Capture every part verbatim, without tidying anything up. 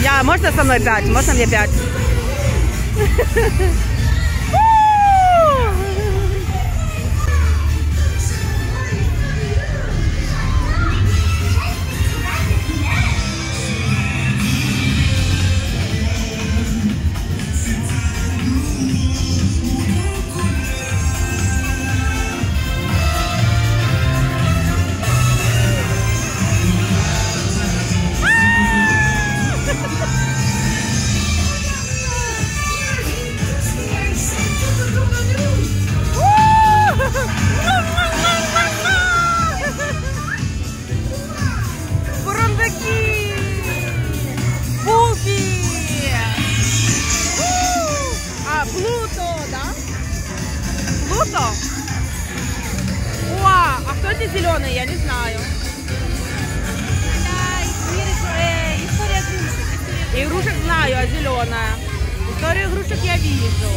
Я, можно со мной пять? Можно мне пять? О, а кто эти зеленые? Я не знаю. История игрушек. Игрушек знаю, а зеленая. Историю игрушек я вижу.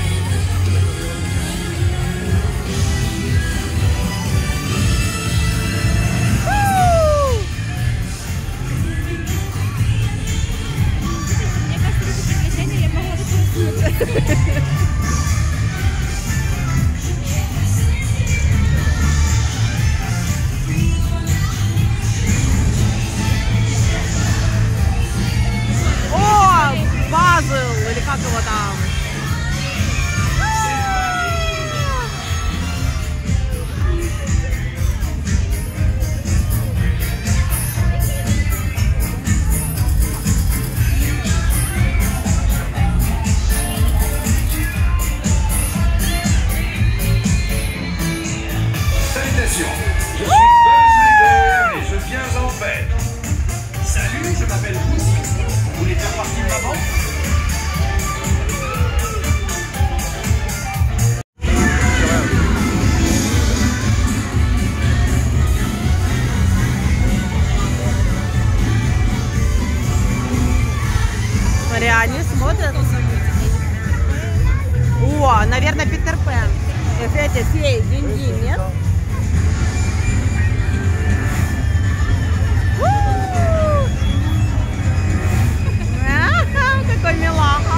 Мне кажется, это приключение я могла бы. Или как его там? Salutations, je suis Buzz Lightyear et je viens en paix. Salut, je m'appelle Woody. Vous voulez faire partie de ma bande? Они смотрят. О, наверное, Питер Пен. Эти феи, деньги, нет? Какой милаха.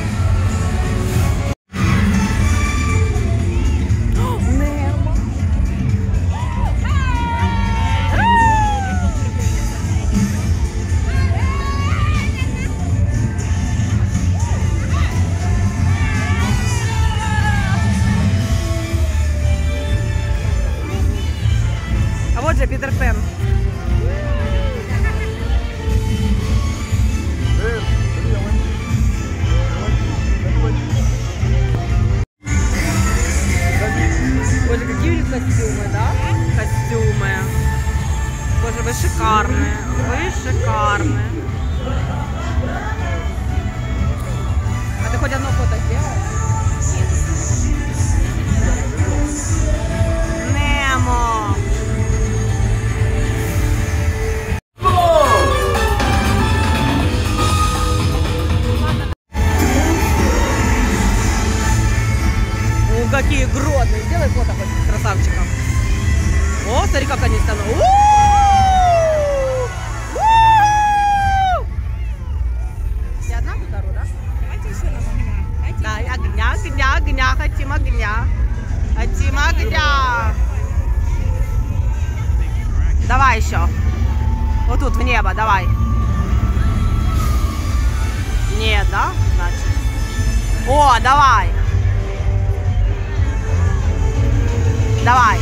Вот же Питер Пен. Боже, какие у них костюмы, да? Костюмы. Боже, вы шикарные. Вы шикарные. А ты хоть одно фото сделал? Немо. Какие грозные. Сделай фото хоть красавчиков. О, смотри, как они становятся. Я одна тут ору, да? Давайте еще раз огня. Да, огня, огня, огня, хотим огня. Хотим огня. Давай еще. Вот тут в небо, давай. Нет, да? Значит. О, давай. Давай.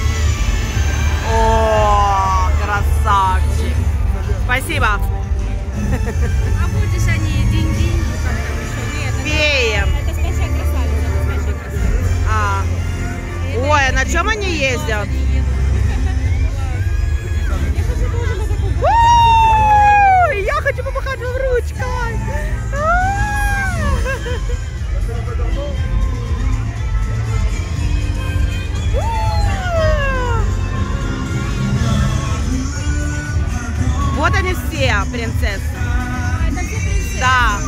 О, красавчик. Спасибо. А будешь они день-день, как там еще? Нет, Феем. это спящая красавица, это спящая красавица. А. Ой, а на чем они ездят? Я хочу тоже на таком. Ой, я хочу помахать вам ручкой. Вот они все, принцессы. А, это все принцессы? Да.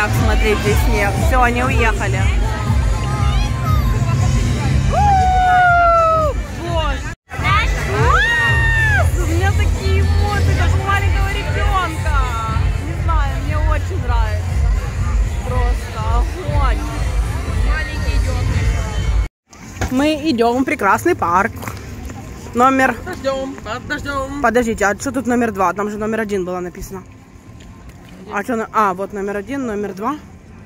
снег, смотрите, снег. Все, они уехали. Боже. У меня такие эмоции, как у маленького ребенка. Не знаю, мне очень нравится. Просто огонь. Маленький идет. Мы идем в прекрасный парк. Номер... Подождем, подождем. Подождите, а что тут номер два? Там же номер один было написано. А что? А, вот номер один, номер два.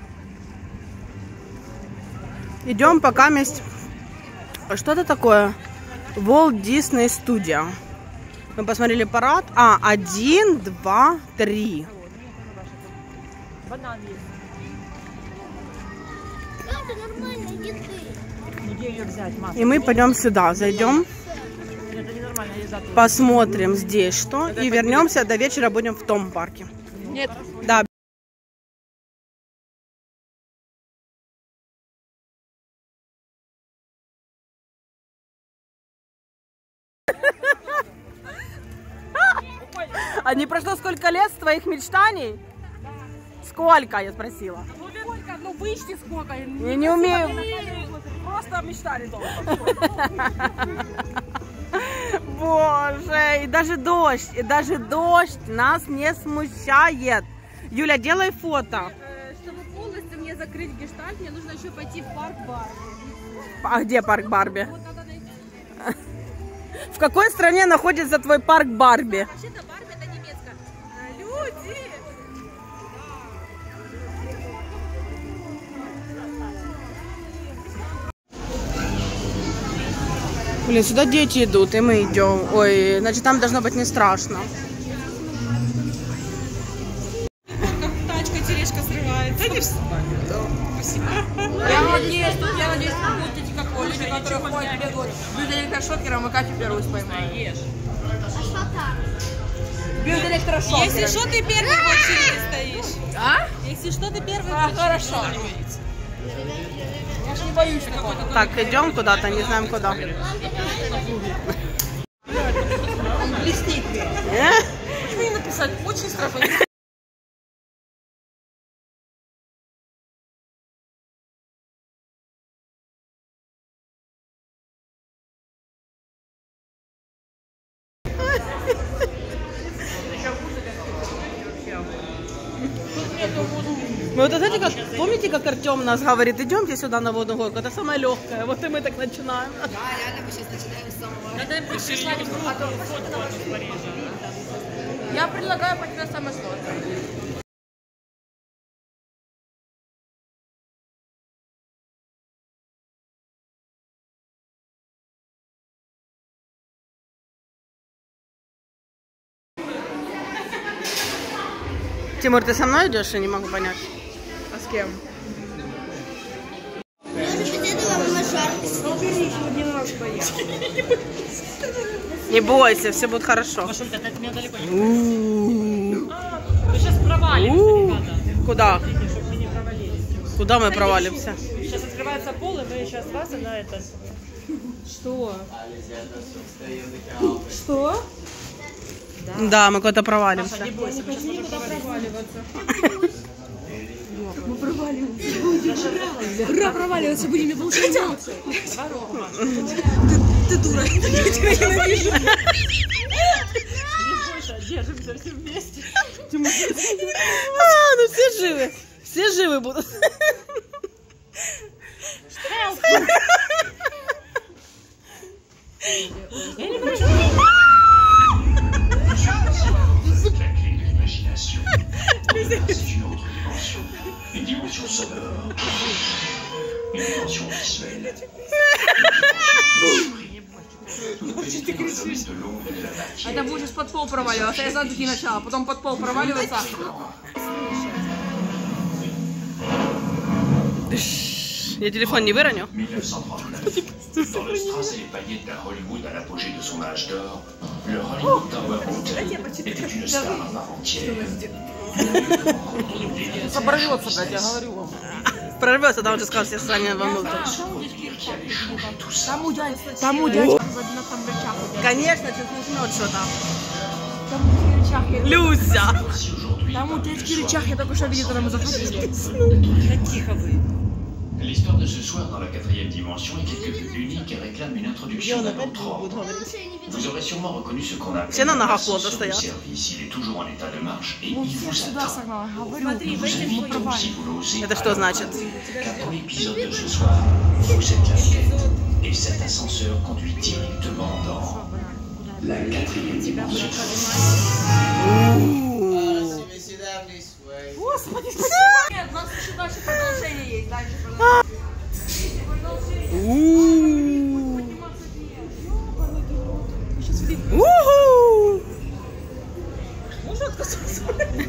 Идем пока месть. Что это такое? Walt Disney Studio. Мы посмотрели парад. А, один, два, три. Банан есть. Это нормально, еды. Где ее взять, мама? И мы пойдем сюда, зайдем, Это ненормально, еда тут. посмотрим здесь что. И вернемся до вечера, будем в том парке. Нет. Да. А не прошло сколько лет с твоих мечтаний? Сколько, я спросила. Ну сколько? Ну вычти сколько? Я не умею. Просто мечтали только. Боже, и даже дождь, и даже дождь нас не смущает. Юля, делай фото. Чтобы полностью мне закрыть гештальт, мне нужно еще пойти в парк Барби. А где парк Барби? Вот надо найти. В какой стране находится твой парк Барби? Вообще-то Барби это немецко. Люди! Блин, сюда дети идут, и мы идем. Ой, значит, там должно быть не страшно. Тачка, тележка срывается. Я надеюсь, я надеюсь, что будут эти как люди, которые ходят, бегают. Без электрошокером, и Катю первую споймаю. Без электрошокера. Если что, ты первый в очереди стоишь. А? Если что, ты первый А, в очереди. хорошо. Я ж не боюсь такого. Так, идем куда-то, не знаем куда. Он блестит. Э? Почему не написать? Очень страшно. Вы вот знаете, как, помните, как Артем нас говорит, идемте сюда на водную горку, это самое легкое, вот и мы так начинаем. Да, реально, мы сейчас начинаем с самого. Надо им прислать фото. Я предлагаю пойти на самое сложное. Тимур, ты со мной идешь? Я не могу понять. А с кем? Не бойся, все будет хорошо. Вы сейчас провалимся, ребята. Куда? Чтобы мы не провалились. Куда мы провалимся? Сейчас открывается пол, и мы сейчас вас и на это. Что? Что? Да, мы куда-то провалимся. Не бойся, мы сейчас можем проваливаться. Мы проваливаемся. Ура, проваливаться будем, я получаю эмоции. Ты дура, я тебя ненавижу. Не бойся, держимся все вместе. А, ну все живы. Все живы будут. Я не прошу. La clé de l'imagination. C'est une autre dimension. Une dimension sonore. Une dimension visuelle. Nous pénétrons dans le domaine de l'ombre et de la matière. Это будет сейчас под пол проваливаться. Я знаю такие начала. Потом под пол проваливается. Я телефон не выроню? mille neuf cent trente-neuf. Dans le strass et les paillettes d'un Hollywood à l'apogée de son âge d'or, le Hollywood Tower Hotel était une star avant entière. Соборвется, блядь, я говорю вам. Прорвется, там уже сказал, все стране вовнутрь. Qui avait changé tout ça. Там у дядьки, там у дядьки на там рычаг у дядьки. Конечно, сейчас начнет что-то. Там у рычаг. Люся! Si aujourd'hui Там у дядьки рычаг, я только что видела, мы заходили. Тихо вы. L'histoire de ce soir dans la quatrième dimension est quelque peu unique et réclame une introduction d'un autre ordre. Vous aurez sûrement reconnu ce qu'on appelle l'assesseur de service. Il est toujours en état de marche et il vous attend. Nous vous invitons, si vous l'osez, Это что значит? car dans l'épisode de ce soir, vous êtes la quête. Et cet ascenseur conduit directement dans la quatrième dimension. Господи, спасибо! Нет, у нас еще дальше продолжение есть. Дальше можно отказаться?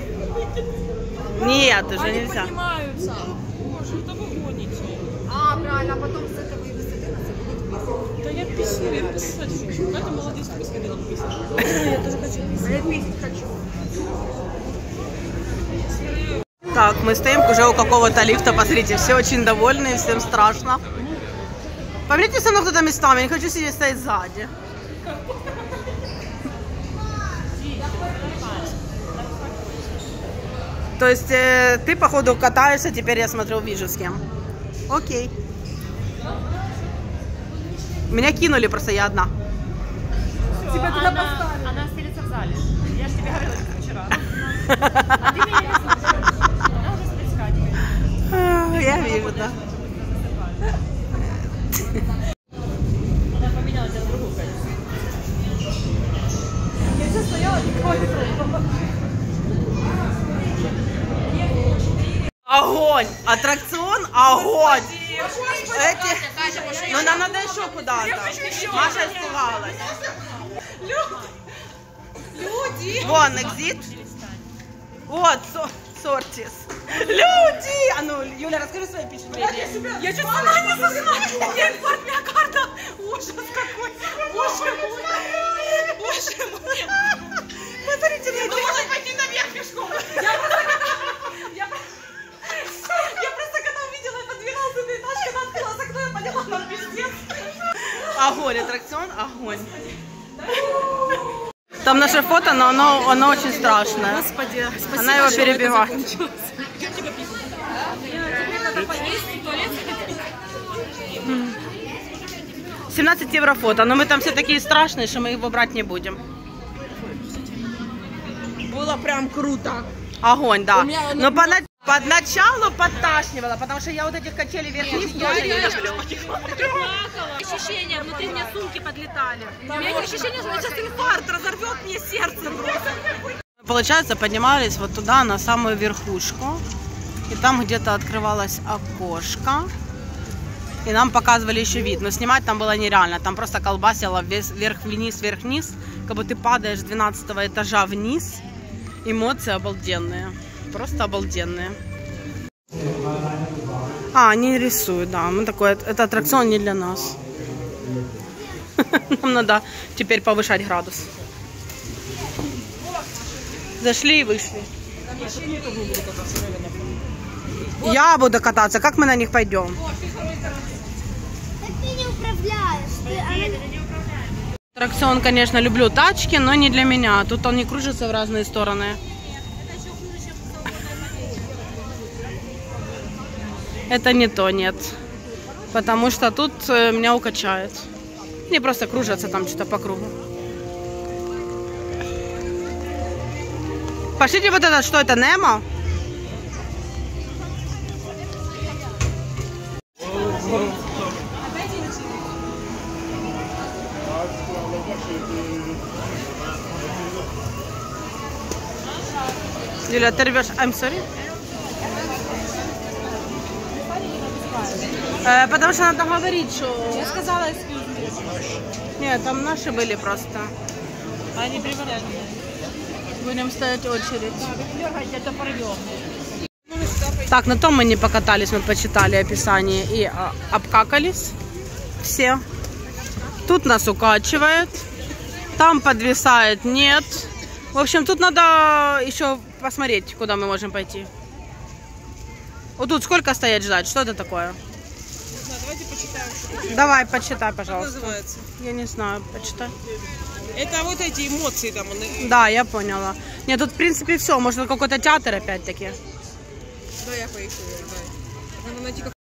Нет, уже Они нельзя. поднимаются. Боже, это вы гоните. А, правильно, а потом с этого и высоты нас будет. Да я писаю, я писать хочу. Катя молодец, только сходила писать. Я тоже хочу писать. Я писать хочу. Так, мы стоим уже у какого-то лифта, посмотрите, все очень довольны, всем страшно. Поверните со мной кто-то местами, я не хочу сидеть стоять сзади. То есть э, ты, походу, катаешься, теперь я смотрю, вижу с кем. Окей. Меня кинули, просто я одна. Тебя туда Она, поставили. она стелится в зале. Я же тебе говорила это вчера. А ты меня не слушаешь. Она уже спит с Катей. А, Я вижу, да. Она поменяла тебя на другую Катю. Я сейчас стояла, никого не трогала. Огонь! Аттракцион, огонь! Эти... Ну нам надо еще куда-то. Маша испугалась. Люди! Вон, экзит. Вот, со- сортис. Люди! А ну, Юля, расскажи свои впечатления. Я чуть сама не сознала. Нет, инфарктная карта. Ужас какой. Боже мой. Боже мой. Смотрите, я думала пойти наверх пешком. Я просто... Я просто... Я просто когда увидела это двенадцатый этаж, когда открылось окно, я поняла, нам пиздец. Огонь, аттракцион, огонь. Там наше фото, но оно, оно очень страшное. Господи, спасибо. Она его перебивает. Надо поесть, туалет. семнадцать евро фото, но мы там все такие страшные, что мы его брать не будем. Было прям круто. Огонь, да. У меня оно Но пона- поначалу подташнивало, потому что я вот этих качелей вверх-вниз тоже не люблю. Ощущение, внутри меня сумки подлетали. У меня ощущение, что сейчас инфаркт разорвет мне сердце просто. Получается, поднимались вот туда, на самую верхушку. И там где-то открывалось окошко. И нам показывали еще вид. Но снимать там было нереально. Там просто колбасило вверх-вниз, вверх-вниз. Как будто ты падаешь с двенадцатого этажа вниз. Эмоции обалденные. Просто обалденные. А, они рисуют, да. Мы такой, это аттракцион не для нас. Нам надо теперь повышать градус. Зашли и вышли. Я буду кататься. Как мы на них пойдем? Так ты не управляешь. Ты, она... Аттракцион, конечно, люблю тачки, но не для меня. Тут они кружатся в разные стороны. Это не то, нет. Потому что тут э, меня укачает. Они просто кружатся там что-то по кругу. Пошлите вот это, что это, Немо? Юля, ты рвешь... I'm sorry? Э, потому что надо говорить, что... Я сказала, Нет, там наши были просто. они приворожены. Будем стоять очередь. Это порвем. Так, на том мы не покатались, мы почитали описание и а, обкакались все. Тут нас укачивает, там подвисает, нет. В общем, тут надо еще посмотреть, куда мы можем пойти. Вот тут сколько стоять ждать? Что это такое? Давайте почитаем. Давай, почитай, пожалуйста. Называется. Я не знаю, почитай. Это вот эти эмоции там. Он... Да, я поняла. Нет, тут в принципе все. Может, это какой-то театр опять-таки. Да, я поищу. Да. Надо найти как...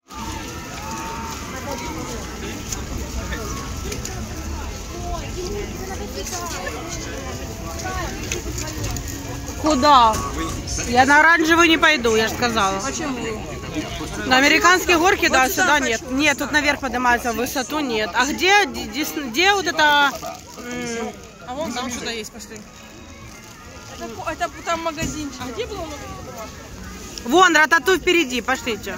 Куда? Я на оранжевый не пойду, я же сказала. Почему? На американские горки, Вот да, сюда сюда хочу. нет. Нет, тут наверх поднимается, в высоту нет. А где, где, где вот это... м, А вон там что-то есть, пошли. Это, это там магазинчик. А где было магазин? Вон, рататуй впереди, пошлите.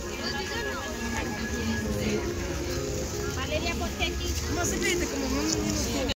Valeria Portetti. Ну, забей такому, ну, не